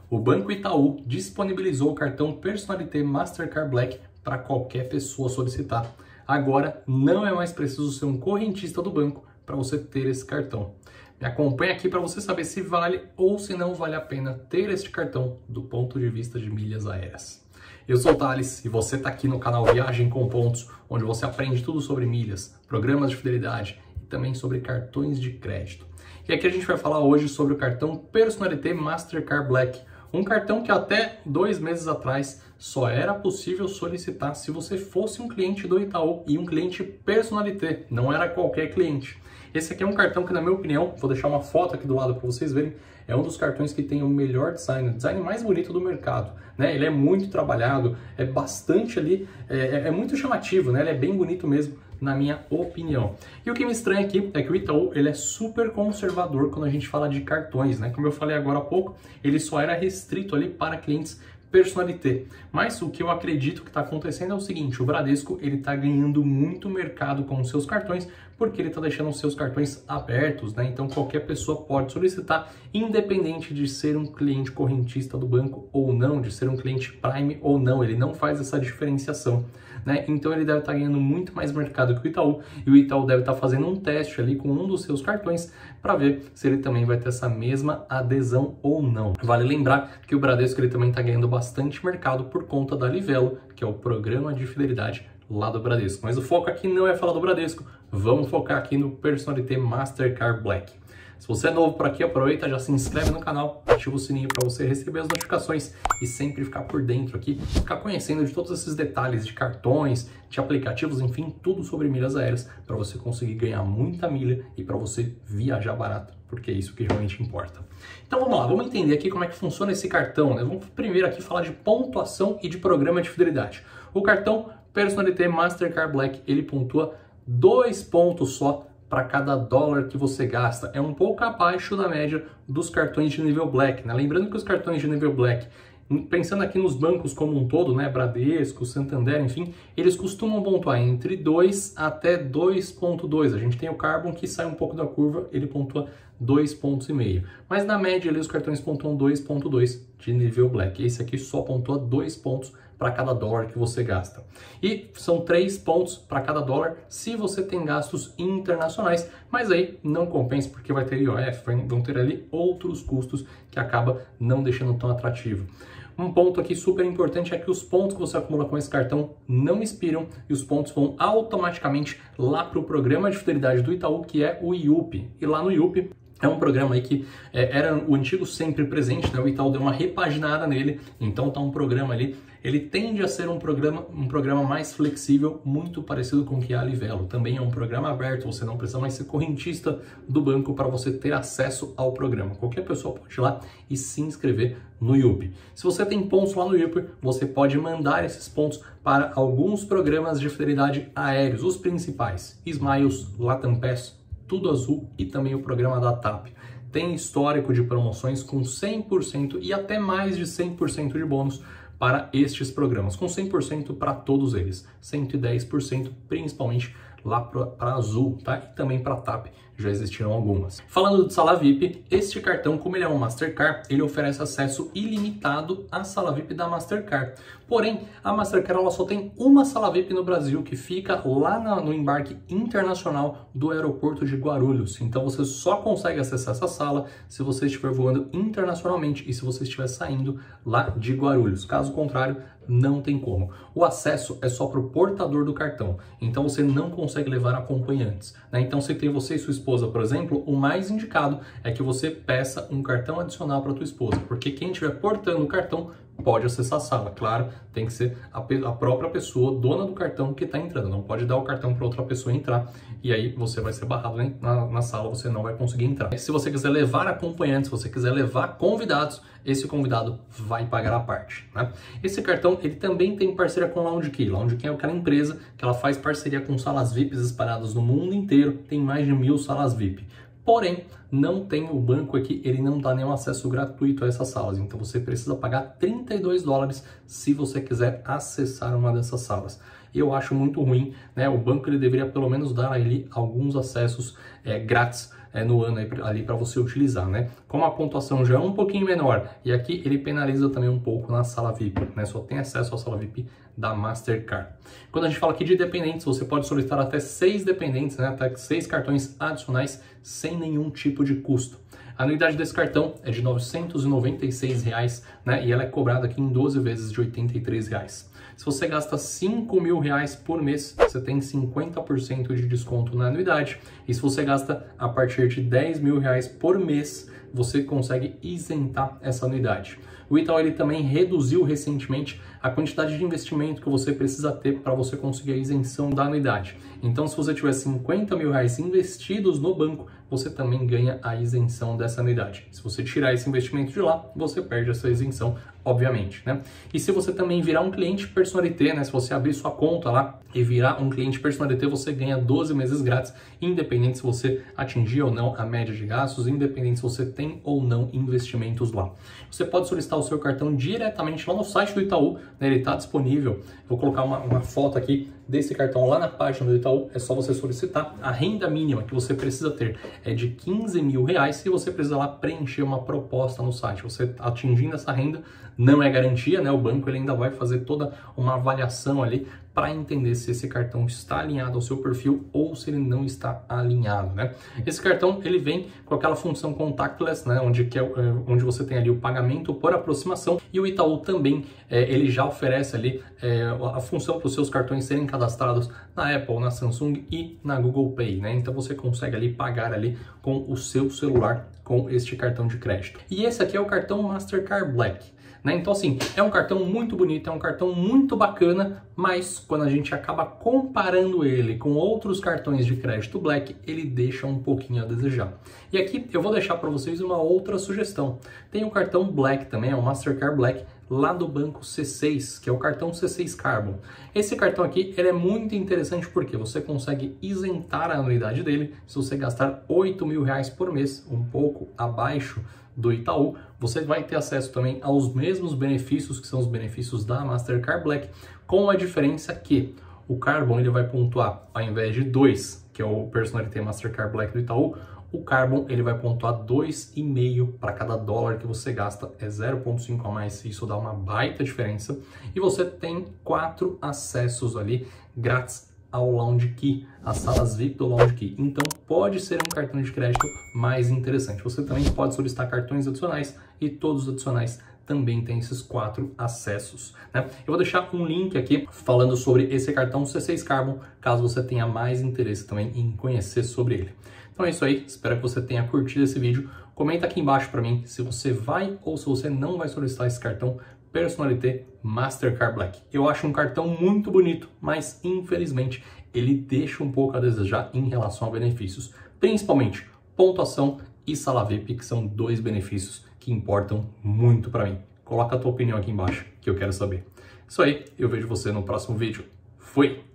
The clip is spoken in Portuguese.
O Banco Itaú disponibilizou o cartão Personnalité Mastercard Black para qualquer pessoa solicitar. Agora não é mais preciso ser um correntista do banco para você ter esse cartão. Me acompanha aqui para você saber se vale ou se não vale a pena ter este cartão do ponto de vista de milhas aéreas. Eu sou o Thales e você está aqui no canal Viagem com Pontos, onde você aprende tudo sobre milhas, programas de fidelidade e também sobre cartões de crédito. E aqui a gente vai falar hoje sobre o cartão Personnalité Mastercard Black, um cartão que até 2 meses atrás só era possível solicitar se você fosse um cliente do Itaú e um cliente Personnalité, não era qualquer cliente. Esse aqui é um cartão que, na minha opinião, vou deixar uma foto aqui do lado para vocês verem, é um dos cartões que tem o melhor design, o design mais bonito do mercado, né? Ele é muito trabalhado, é bastante ali, é muito chamativo, né? Ele é bem bonito mesmo, na minha opinião. E o que me estranha aqui é que o Itaú, ele é super conservador quando a gente fala de cartões, né? Como eu falei agora há pouco, ele só era restrito ali para clientes Personnalité. Mas o que eu acredito que está acontecendo é o seguinte, o Bradesco ele está ganhando muito mercado com os seus cartões, porque ele está deixando os seus cartões abertos, né? Então qualquer pessoa pode solicitar, independente de ser um cliente correntista do banco ou não, de ser um cliente Prime ou não, ele não faz essa diferenciação, né? Então ele deve estar ganhando muito mais mercado que o Itaú, e o Itaú deve estar fazendo um teste ali com um dos seus cartões para ver se ele também vai ter essa mesma adesão ou não. Vale lembrar que o Bradesco ele também está ganhando bastante mercado por conta da Livelo, que é o programa de fidelidade lá do Bradesco. Mas o foco aqui não é falar do Bradesco, vamos focar aqui no Personnalité Mastercard Black. Se você é novo por aqui, aproveita, já se inscreve no canal, ativa o sininho para você receber as notificações e sempre ficar por dentro aqui, ficar conhecendo de todos esses detalhes de cartões, de aplicativos, enfim, tudo sobre milhas aéreas, para você conseguir ganhar muita milha e para você viajar barato, porque é isso que realmente importa. Então vamos lá, vamos entender aqui como é que funciona esse cartão, né? Vamos primeiro aqui falar de pontuação e de programa de fidelidade. O cartão Personnalité Mastercard Black, ele pontua 2 pontos só para cada dólar que você gasta. É um pouco abaixo da média dos cartões de nível Black, né? Lembrando que os cartões de nível Black, pensando aqui nos bancos como um todo, né, Bradesco, Santander, enfim, eles costumam pontuar entre 2 até 2.2. A gente tem o Carbon que sai um pouco da curva, ele pontua 2,5 pontos. Mas na média ali os cartões pontuam 2.2 de nível Black. Esse aqui só pontua 2 pontos para cada dólar que você gasta. E são 3 pontos para cada dólar se você tem gastos internacionais, mas aí não compensa porque vai ter IOF, vão ter ali outros custos que acaba não deixando tão atrativo. Um ponto aqui super importante é que os pontos que você acumula com esse cartão não expiram e os pontos vão automaticamente lá para o programa de fidelidade do Itaú, que é o IUP. E lá no IUP é um programa aí que era o antigo Sempre Presente, né? O Itaú deu uma repaginada nele, então tá um programa ali, ele tende a ser um programa mais flexível, muito parecido com o que é a Livelo. Também é um programa aberto, você não precisa mais ser correntista do banco para você ter acesso ao programa. Qualquer pessoa pode ir lá e se inscrever no IUP. Se você tem pontos lá no IUP, você pode mandar esses pontos para alguns programas de fidelidade aéreos, os principais, Smiles, Latam Pass, Tudo Azul e também o programa da TAP. Tem histórico de promoções com 100% e até mais de 100% de bônus para estes programas, com 100% para todos eles, 110% principalmente lá para Azul, tá? E também para TAP, já existiram algumas. Falando de sala VIP, este cartão, como ele é um Mastercard, ele oferece acesso ilimitado à sala VIP da Mastercard. Porém, a Mastercard ela só tem uma sala VIP no Brasil, que fica lá no embarque internacional do aeroporto de Guarulhos. Então você só consegue acessar essa sala se você estiver voando internacionalmente e se você estiver saindo lá de Guarulhos. Caso contrário, não tem como. O acesso é só para o portador do cartão, então você não consegue levar acompanhantes, né? Então, se tem você e sua esposa, por exemplo, o mais indicado é que você peça um cartão adicional para tua esposa, porque quem estiver portando o cartão pode acessar a sala. Claro, tem que ser a própria pessoa, dona do cartão, que está entrando. Não pode dar o cartão para outra pessoa entrar e aí você vai ser barrado, né? na sala, você não vai conseguir entrar. Se você quiser levar acompanhantes, se você quiser levar convidados, esse convidado vai pagar a parte, né? Esse cartão, ele também tem parceria com Lounge Key. Lounge Key é aquela empresa que ela faz parceria com salas VIPs espalhadas no mundo inteiro, tem mais de 1000 salas VIP. Porém, não tem o banco aqui, ele não dá nenhum acesso gratuito a essas salas. Então você precisa pagar $32 se você quiser acessar uma dessas salas. Eu acho muito ruim, né? O banco ele deveria pelo menos dar ali alguns acessos grátis no ano ali para você utilizar, né? Como a pontuação já é um pouquinho menor e aqui ele penaliza também um pouco na sala VIP, né? Só tem acesso à sala VIP da Mastercard. Quando a gente fala aqui de dependentes, você pode solicitar até 6 dependentes, né? Até 6 cartões adicionais sem nenhum tipo de custo. A anuidade desse cartão é de R$ 996, né? E ela é cobrada aqui em 12 vezes de R$ 83. Se você gasta R$5.000 por mês, você tem 50% de desconto na anuidade. E se você gasta a partir de R$10.000 por mês, você consegue isentar essa anuidade. O Itaú ele também reduziu recentemente a quantidade de investimento que você precisa ter para você conseguir a isenção da anuidade. Então, se você tiver R$50.000 investidos no banco, você também ganha a isenção dessa anuidade. Se você tirar esse investimento de lá, você perde essa isenção, obviamente, né? E se você também virar um cliente Personnalité, né? Se você abrir sua conta lá e virar um cliente Personnalité, você ganha 12 meses grátis, independente se você atingir ou não a média de gastos, independente se você tem ou não investimentos lá. Você pode solicitar o seu cartão diretamente lá no site do Itaú, né? Ele está disponível. Vou colocar uma foto aqui desse cartão lá na página do Itaú, é só você solicitar. A renda mínima que você precisa ter é de R$15.000 e você precisa lá preencher uma proposta no site. Você atingindo essa renda, não é garantia, né? O banco ele ainda vai fazer toda uma avaliação ali para entender se esse cartão está alinhado ao seu perfil ou se ele não está alinhado, né? Esse cartão ele vem com aquela função contactless, né? Onde você tem ali o pagamento por aproximação, e o Itaú também ele já oferece ali a função para os seus cartões serem cadastrados na Apple, na Samsung e na Google Pay, né? Então você consegue ali pagar ali com o seu celular com este cartão de crédito. E esse aqui é o cartão Mastercard Black. Né? Então, assim, é um cartão muito bonito, é um cartão muito bacana, mas quando a gente acaba comparando ele com outros cartões de crédito Black, ele deixa um pouquinho a desejar. E aqui eu vou deixar para vocês uma outra sugestão. Tem o cartão Black também, é o Mastercard Black, lá do banco C6, que é o cartão C6 Carbon. Esse cartão aqui, ele é muito interessante porque você consegue isentar a anuidade dele se você gastar R$8.000 por mês, um pouco abaixo do Itaú. Você vai ter acesso também aos mesmos benefícios, que são os benefícios da Mastercard Black, com a diferença que o Carbon ele vai pontuar, ao invés de 2, que é o Personnalité Mastercard Black do Itaú, o Carbon ele vai pontuar 2,5 para cada dólar que você gasta, é 0,5 a mais, isso dá uma baita diferença. E você tem 4 acessos ali grátis ao Lounge Key, as salas VIP do Lounge Key. Então pode ser um cartão de crédito mais interessante. Você também pode solicitar cartões adicionais e todos os adicionais também tem esses 4 acessos, né? Eu vou deixar um link aqui falando sobre esse cartão C6 Carbon, caso você tenha mais interesse também em conhecer sobre ele. Então é isso aí, espero que você tenha curtido esse vídeo. Comenta aqui embaixo para mim se você vai ou se você não vai solicitar esse cartão Personnalité Mastercard Black. Eu acho um cartão muito bonito, mas infelizmente ele deixa um pouco a desejar em relação a benefícios, principalmente pontuação e sala VIP, que são 2 benefícios que importam muito para mim. Coloca a tua opinião aqui embaixo que eu quero saber. Isso aí, eu vejo você no próximo vídeo. Fui!